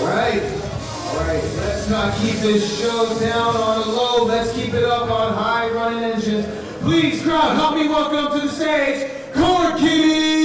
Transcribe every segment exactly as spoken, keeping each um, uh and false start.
right. All right. Let's not keep this show down on the low. Let's keep it up on high running engines. Please, crowd, help me welcome to the stage, Khord Kitty!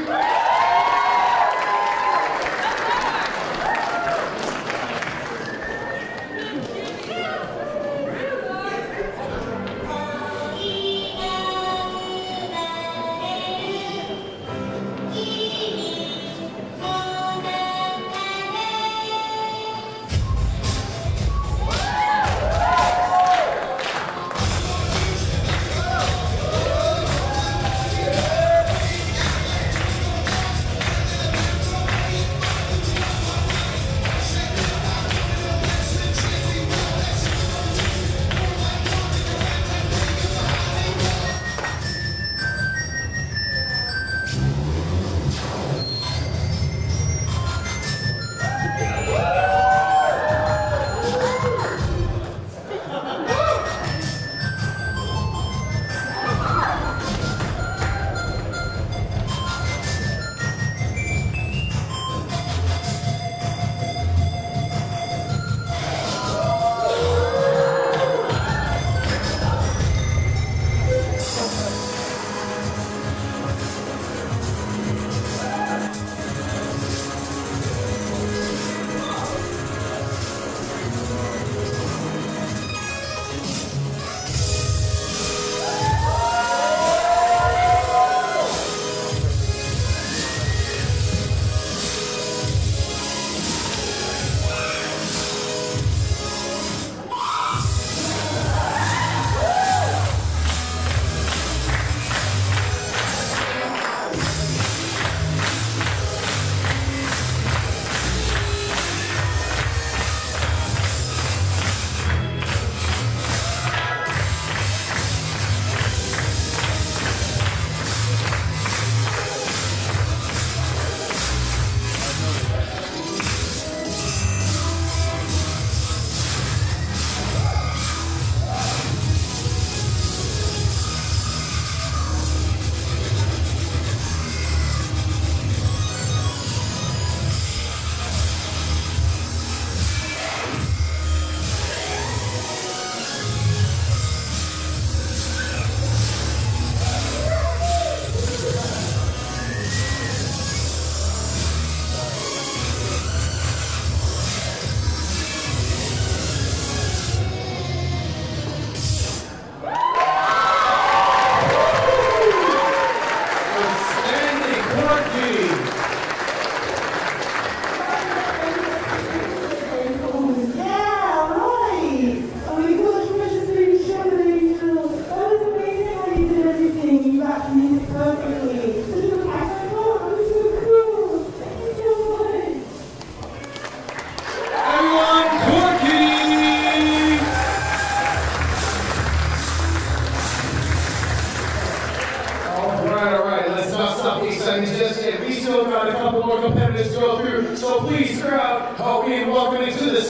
Just yet. We still got a couple more competitors to go through, so please, crowd, help me in welcoming to the